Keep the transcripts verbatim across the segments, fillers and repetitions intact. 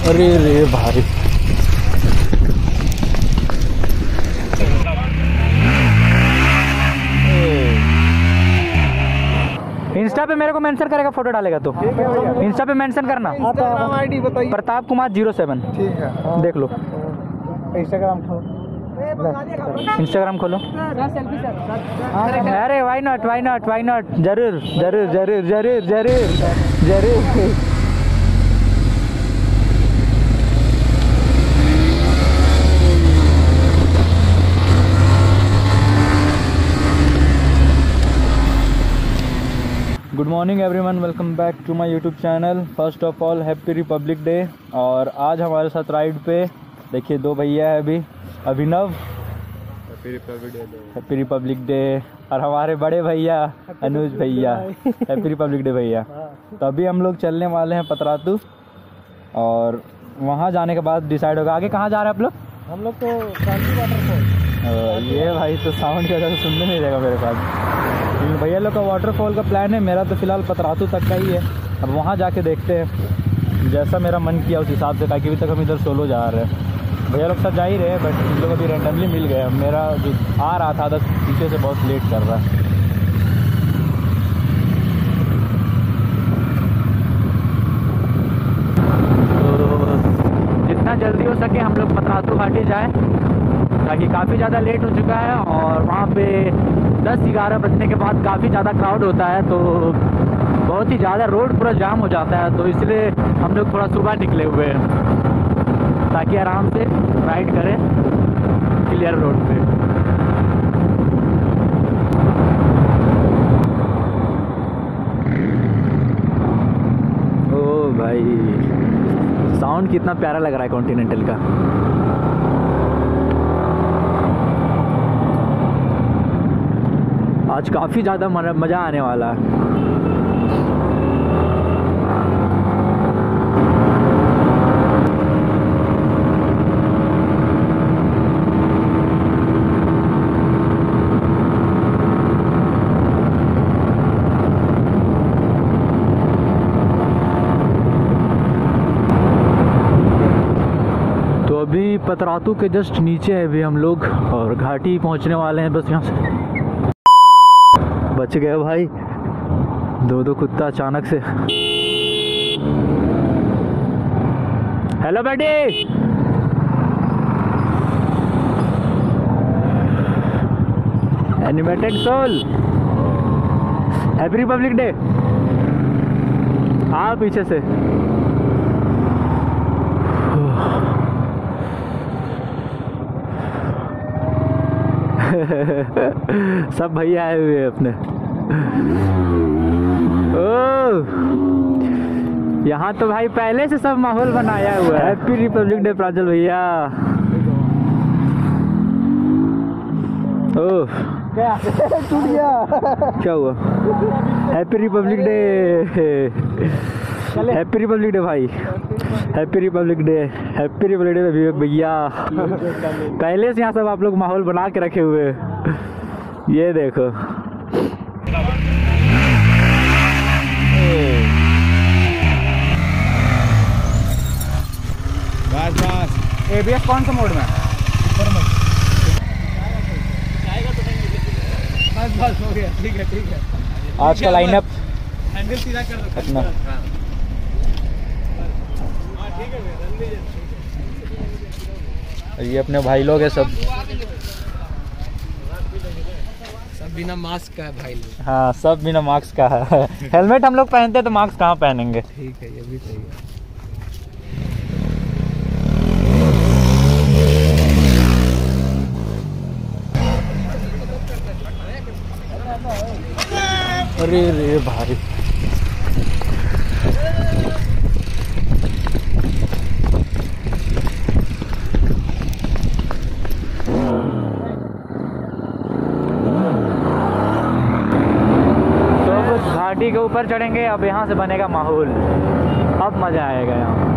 अरे रे भाई, इंस्टा पे मेरे को मेंशन करेगा, फोटो डालेगा तो इंस्टा पे मेंशन करना। आईडी बताइए। Pratap Kumar zero seven. ठीक है, देख लो। इंस्टाग्राम खोलो, इंस्टाग्राम खोलो। अरे why not, why not, why not, जरूर जरूर जरूर जरूर जरूर जरूर। Good morning everyone, welcome back to my YouTube channel. First of all happy republic day. और आज हमारे साथ राइड पे देखिए दो भैया है अभी, Abhinav, happy republic day. Happy republic day. और हमारे बड़े भैया अनुज भैया, हैप्पी रिपब्लिक डे भैया। तो अभी हम लोग चलने वाले हैं पतरातू, और वहाँ जाने के बाद डिसाइड होगा आगे कहाँ जा रहे हैं आप लोग। हम लोग तो क्रांति वाटरफॉल। ये भाई तो साउंड का ज़्यादा सुनने नहीं देगा मेरे पास। भैया लोग का वाटरफॉल का प्लान है, मेरा तो फिलहाल पतरातू तक का ही है। अब वहाँ जाके देखते हैं, जैसा मेरा मन किया उस हिसाब से, ताकि अभी तक हम इधर सोलो जा रहे हैं। भैया लोग सब जा ही रहे हैं, बट हम लोग अभी रैंडमली मिल गए। मेरा जो आ रहा था बस पीछे से बहुत लेट कर रहा है। तो जितना जल्दी हो सके हम लोग पतरातू घाटी जाएँ, ताकि काफ़ी ज़्यादा लेट हो चुका है और वहाँ पे दस ग्यारह बजने के बाद काफ़ी ज़्यादा क्राउड होता है, तो बहुत ही ज़्यादा रोड पूरा जाम हो जाता है। तो इसलिए हम लोग थोड़ा सुबह निकले हुए हैं, ताकि आराम से राइड करें क्लियर रोड पे। ओ भाई, साउंड कितना प्यारा लग रहा है कॉन्टिनेंटल का। आज काफ़ी ज़्यादा मज़ा आने वाला है। तो अभी पतरातू के जस्ट नीचे है अभी हम लोग, और घाटी पहुंचने वाले हैं बस। यहाँ से बच गए भाई, दो दो कुत्ता अचानक से। हेलो बेटी, animated soul, happy republic day. हाँ पीछे से। सब भैया आए हुए हैं अपने। ओह, यहाँ तो भाई पहले से सब माहौल बनाया हुआ है। हैप्पी रिपब्लिक डे प्रांजल भैया। ओह क्या टूट गया? क्या हुआ? Happy republic day, happy republic day भाई, happy republic day, happy republic day Vivek भैया। पहले से यहाँ सब आप लोग माहौल बना के रखे हुए। ये देखो, बस बस। एबीएस कौन सा मोड में? बस बस हो गया, ठीक है ठीक है। आज का लाइनअप हैंडल सीधा कर दो अपना। ये अपने भाई लोग हैं सब, सब बिना मास्क का है भाई लोग। हाँ सब बिना मास्क का है। हेलमेट हम लोग पहनते हैं तो मास्क कहाँ पहनेंगे। ठीक है, ये भी सही है। अरे रे भाई, घाटी के ऊपर चढ़ेंगे। अब यहाँ से बनेगा माहौल, अब मज़ा आएगा यहाँ।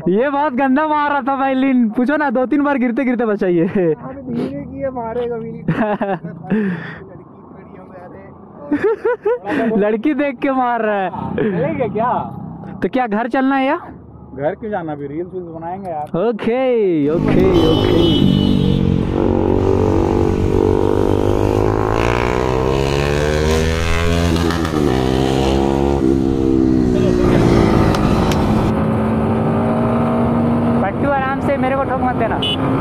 ये बहुत गंदा मार रहा था भाई लिन, पूछो ना, दो तीन बार गिरते गिरते बचाइए। लड़की देख के मार रहा है। चलेंगे क्या? तो क्या घर चलना है या घर क्यों जाना, भी रील्स वील्स बनाएंगे यार। Okay okay okay. पट्टू आराम से, मेरे को ठोक मत देना।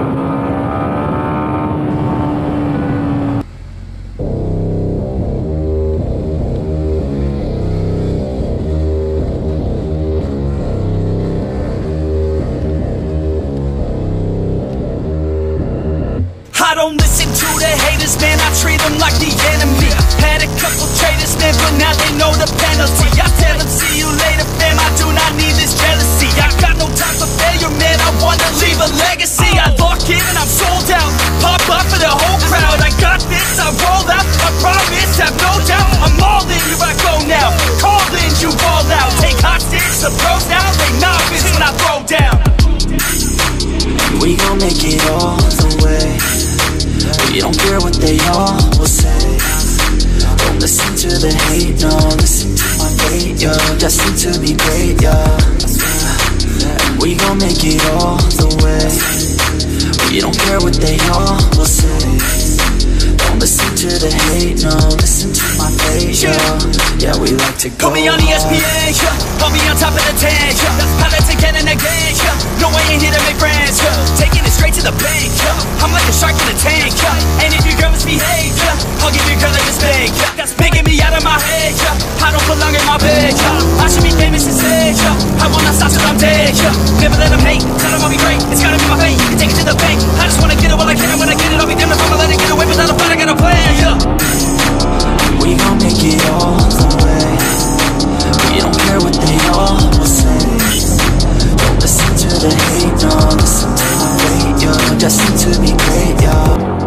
I don't listen to the haters, man, I treat them like the enemy. Had a couple traitors, man, but now they know the penalty. I tell them, see you later, fam, I do not need this jealousy. I got no time for failure, man, I wanna leave a legacy. I lock in and I'm sold out, pop up for the whole crowd. I got this, I roll out, I promise, have no doubt. I'm all in, here I go now, call in, you all out. Take hostage, the pros now, they novice when I throw down. We gon' make it all the way. We don't care what they all will say. Don't listen to the hate, no, listen to my fate, yo. Destined to be great, yeah. And we gon' make it all the way. We don't care what they all will say. Don't listen to the hate, no, listen to my fate, yo. Yeah, we like to go. Put me on E S P N, yeah. Put me on top of the ten, yeah. How to take it in again, yeah. No way in here to make friends, yeah. Taking it straight to the bank, yeah. I'm like a shark in a tank, yeah. And if your girl misbehave, yeah, I'll give your girl a mistake, yeah. That's bigging me out of my head, yeah. I don't belong in my bed, yeah. I should be famous instead, yeah. I will not stop till I'm dead, yeah. Never let them hate, tell them I'll be great. It's gotta be my fate, you can take it to the bank. I just wanna get it while I can, and when I get it, I'll be damned if I'ma let it get away without a fight. I got a plan, yeah. We gon' make it all the way. We don't care what they all will say. Don't listen to the hate, no, listen to my fate, yo. Destined to be great, yo.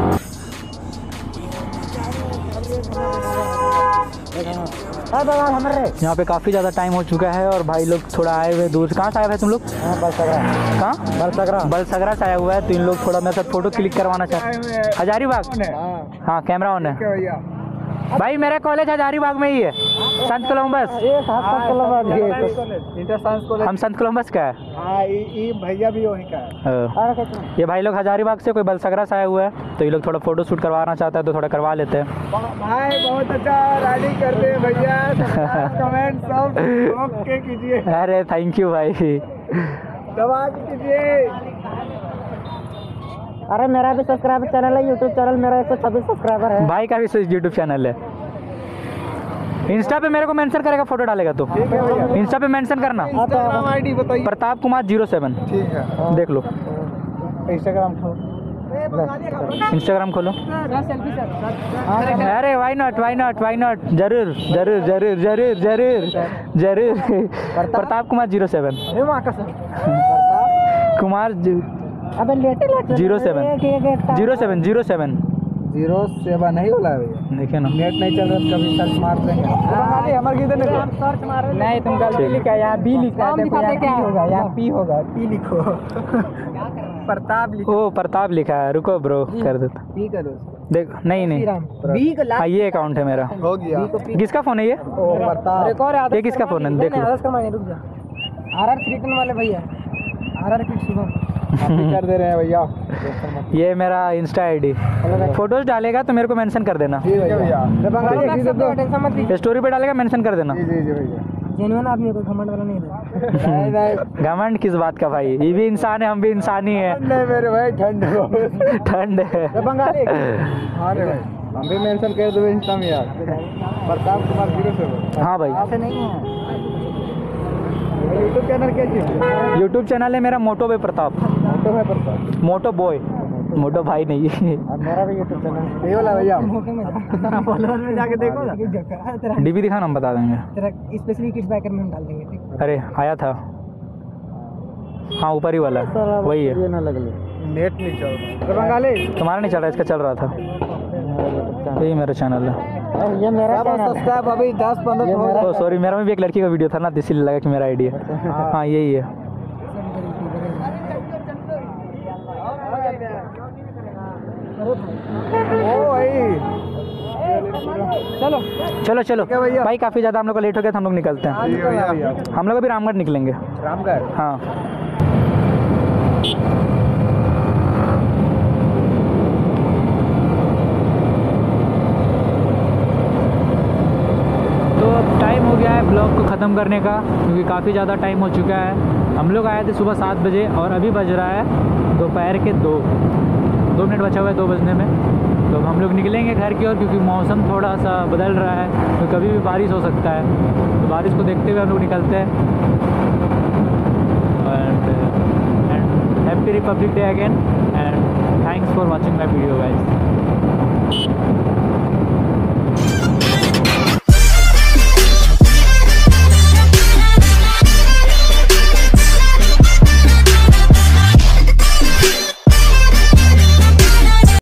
यहाँ पे काफ़ी ज़्यादा time हो चुका है और भाई लोग थोड़ा आए हुए दूर से। कहाँ से आए हुए तुम लोग? बलसगरा। कहाँ? बलसगरा। बलसगरा से आया हुआ है, तो इन लोग थोड़ा मेरे साथ फोटो क्लिक करवाना चाहते हैं। हजारीबाग? हाँ, कैमरा ऑन है भाई। मेरा कॉलेज हजारीबाग में ही है, संत कोलंबस। हम संत कोलंबस का है। भैया भी वहीं का है। ये भाई लोग हजारीबाग से, कोई बलसगरा से आया हुआ है, तो ये लोग थोड़ा फोटो शूट करवाना चाहता है, तो थोड़ा करवा लेते हैं। भाई बहुत अच्छा राइडिंग करते हैं भैया, कमेंट सब ओके कीजिए। अरे थैंक यू भाई, दबा कीजिए। अरे मेरा भी सब्सक्राइब चैनल है, यूट्यूब चैनल मेरा एक सौ छब्बीस सब्सक्राइबर है। भाई का भी यूट्यूब चैनल है। इंस्टा पे मेरे को मेंशन करेगा, फोटो डालेगा तो इंस्टा पे मेंशन करना। आईडी बताइए। Pratap Kumar zero seven. ठीक है, देख लो। इंस्टाग्राम खोलो, इंस्टाग्राम खोलो। अरे why not why not why not, जरूर जरूर जरूर जरूर जरूर जरूर। प्रताप कुमार जीरो सेवन कुमार अबे लेटे लेटे zero seven zero seven zero seven zero seven नहीं बोला है भैया। देखिए ना, नेट नहीं चल रहा, कभी सर्च मार देंगे। हमारे किधर नहीं सर्च मार नहीं, तुम गलती लिखा है, यहाँ बी लिखा है, देखो यहाँ पी होगा, यहाँ पी होगा, पी लिखो। प्रताप लिखो। ओ प्रताप लिखा है, रुको ब्रो कर देता। पी करो, देख नहीं नहीं, बी का हाँ ये अकाउंट है मेरा। हो गया। किसका फोन है ये? ओ प्रताप। ये किसका फोन है? देख लो। रुक जा, आर आर क्रिकेट वाले भैया, आर आर क्रिकेट शुभम कर दे रहे हैं भैया। ये मेरा इंस्टा आईडी, फोटोज डालेगा तो मेरे को मेंशन कर देना। जी भैया। स्टोरी पे डालेगा, मेंशन कर देना। जी जी जी भैया। जेन्युइन आदमी, कोई घमंड वाला नहीं रहता। नहीं नहीं, घमंड किस बात का भाई, ये भी इंसान है, हम भी इंसान ही है। नहीं मेरे भाई, ठंड ठंड है। बंगाली। हाँ रे भाई, हम भी मेंशन कर दो इंस्टा में यार, प्रताप कुमार जीरो सेवन। हाँ भाई। ऐसे नहीं है। यूट्यूब चैनल क्या चीज़? यूट्यूब चैनल है मेरा मोटो बॉय प्रताप। मोटो है प्रताप, मोटो बॉय, मोटो भाई नहीं है। अब मेरा भी यूट्यूब चैनल ये वाला भैया। फॉलोअर में जाके देखो ना, डीपी दिखा ना, हम बता देंगे। तेरा स्पेशली किस बैकर में हम डाल देंगे, ठीक? अरे आया था, हाँ ऊपर ही वाला वही है। ये ना लग ले, नेट नहीं चल रहा। बंगाली तुम्हारा नहीं चल रहा, इसका चल रहा था। यही मेरा चैनल है। ये मेरा सब्सक्राइब अभी दस पंद्रह। ओ सॉरी, मेरा में भी एक लड़की का वीडियो था ना, इसीलिए लगा कि मेरा आईडी है। हाँ यही है। ओ भाई चलो चलो चलो है भैया? भाई, काफ़ी ज़्यादा हम लोग का लेट हो गया, तो हम लोग निकलते हैं। हम लोग अभी रामगढ़ निकलेंगे। रामगढ़। हाँ तो अब टाइम हो गया है ब्लॉग को ख़त्म करने का, क्योंकि काफ़ी ज़्यादा टाइम हो चुका है। हम लोग आए थे सुबह सात बजे और अभी बज रहा है दोपहर के दो दो मिनट बचा हुआ है दो बजने में। तो हम लोग निकलेंगे घर की ओर, क्योंकि मौसम थोड़ा सा बदल रहा है, तो कभी भी बारिश हो सकता है। तो बारिश को देखते हुए हम लोग निकलते हैं। And and happy republic day again, and thanks for watching my video guys.